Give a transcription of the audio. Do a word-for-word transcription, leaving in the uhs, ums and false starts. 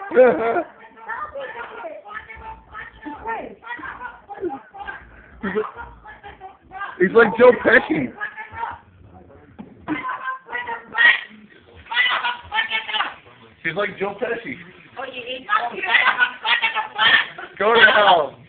He's like Joe Pesci. She's like Joe Pesci. Go to hell.